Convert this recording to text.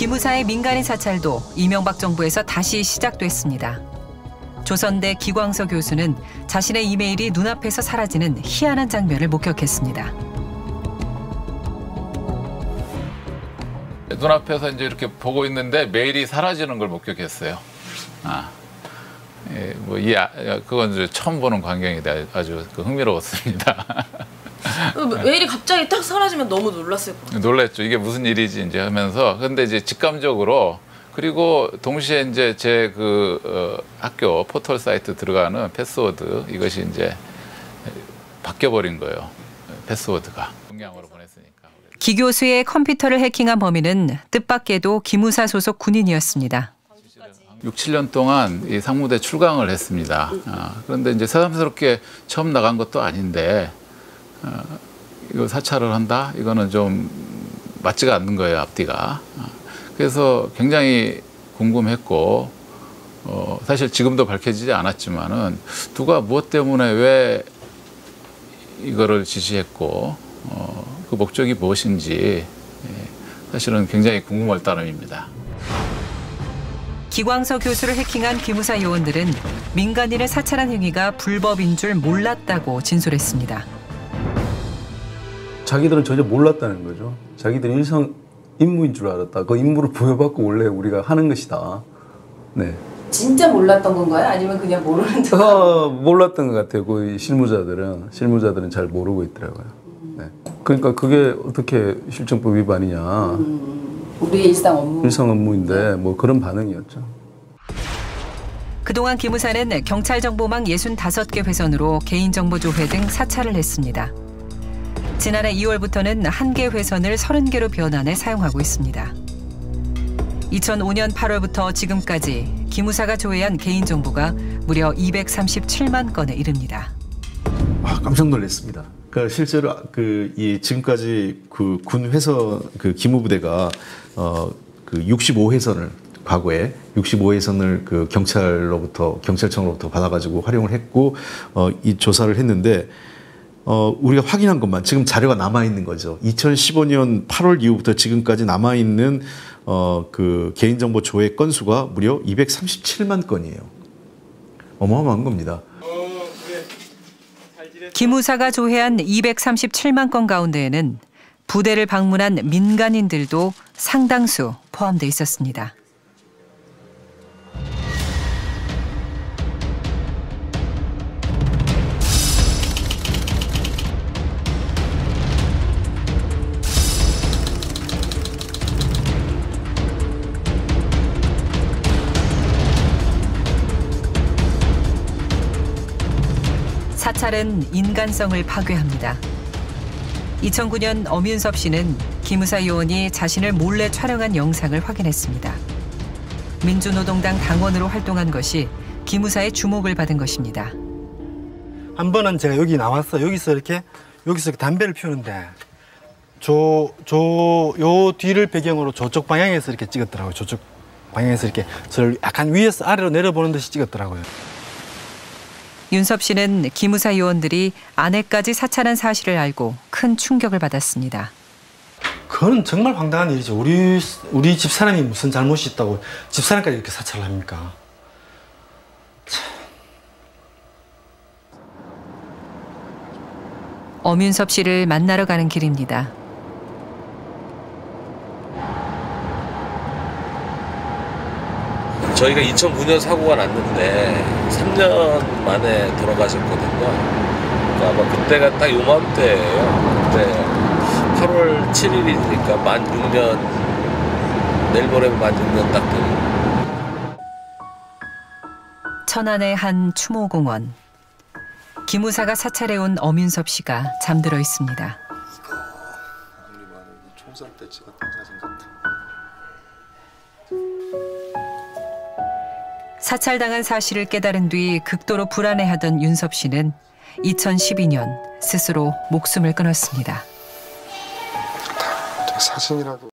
기무사의 민간인 사찰도 이명박 정부에서 다시 시작됐습니다. 조선대 기광서 교수는 자신의 이메일이 눈앞에서 사라지는 희한한 장면을 목격했습니다. 눈앞에서 이제 이렇게 보고 있는데 메일이 사라지는 걸 목격했어요. 그건 이제 처음 보는 광경인데 아주 흥미로웠습니다. 메일이 갑자기 딱 사라지면 너무 놀랐을 것 같아요. 놀랐죠. 이게 무슨 일이지 이제 하면서. 근데 이제 직감적으로 그리고 동시에 이제 제 학교 포털 사이트 들어가는 패스워드 이것이 이제 바뀌어버린 거예요. 패스워드가 동양으로 보냈으니까. 기 교수의 컴퓨터를 해킹한 범인은 뜻밖에도 기무사 소속 군인이었습니다. 6, 7년 동안 이 상무대 출강을 했습니다. 그런데 이제 새삼스럽게 처음 나간 것도 아닌데 이거 사찰을 한다? 이거는 좀 맞지가 않는 거예요, 앞뒤가. 그래서 굉장히 궁금했고 사실 지금도 밝혀지지 않았지만은 누가 무엇 때문에 왜 이거를 지시했고 그 목적이 무엇인지 사실은 굉장히 궁금할 따름입니다. 기광서 교수를 해킹한 기무사 요원들은 민간인을 사찰한 행위가 불법인 줄 몰랐다고 진술했습니다. 자기들은 전혀 몰랐다는 거죠. 자기들은 일상 임무인 줄 알았다. 그 임무를 부여받고 원래 우리가 하는 것이다. 네. 진짜 몰랐던 건가요? 아니면 그냥 모르는 척? 몰랐던 것 같아요. 그 실무자들은 잘 모르고 있더라고요. 네. 그러니까 그게 어떻게 실정법 위반이냐. 우리의 일상 업무. 일상 업무인데 뭐 그런 반응이었죠. 그동안 기무사는 경찰 정보망 65개 회선으로 개인정보 조회 등 사찰을 했습니다. 지난해 2월부터는 1개 회선을 30개로 변환해 사용하고 있습니다. 2005년 8월부터 지금까지 기무사가 조회한 개인정보가 무려 237만 건에 이릅니다. 깜짝 놀랐습니다. 그러니까 실제로 지금까지 군 회선 기무부대가 65회선을 과거에 65회선을 경찰청으로부터 받아가지고 활용을 했고 이 조사를 했는데 우리가 확인한 것만 지금 자료가 남아 있는 거죠. 2015년 8월 이후부터 지금까지 남아 있는 개인정보 조회 건수가 무려 237만 건이에요. 어마어마한 겁니다. 기무사가 조회한 237만 건 가운데에는 부대를 방문한 민간인들도 상당수 포함돼 있었습니다. 사찰은 인간성을 파괴합니다. 2009년 엄윤섭 씨는 기무사 요원이 자신을 몰래 촬영한 영상을 확인했습니다. 민주노동당 당원으로 활동한 것이 기무사의 주목을 받은 것입니다. 한 번은 제가 여기 나와서 여기서 이렇게 담배를 피우는데 요 뒤를 배경으로 저쪽 방향에서 이렇게 찍었더라고요. 저쪽 방향에서 이렇게 저를 약간 위에서 아래로 내려보는 듯이 찍었더라고요. 윤섭 씨는 기무사 요원들이 아내까지 사찰한 사실을 알고 큰 충격을 받았습니다. 그건 정말 황당한 일이죠. 우리 집사람이 무슨 잘못이 있다고 집사람까지 이렇게 사찰을 합니까? 엄윤섭 씨를 만나러 가는 길입니다. 저희가 2009년 사고가 났는데 3년 만에 돌아가셨거든요. 그러니까 아마 그때가 딱 요맘때예요. 그때 8월 7일이니까 만 6년, 내일 모레면 만 6년 딱 되는. 천안의 한 추모공원. 기무사가 사찰해온 엄윤섭 씨가 잠들어 있습니다. 이거 우리 총선 때 찍었던 사진 같아. 사찰당한 사실을 깨달은 뒤 극도로 불안해하던 윤섭 씨는 2012년 스스로 목숨을 끊었습니다. 사진이라도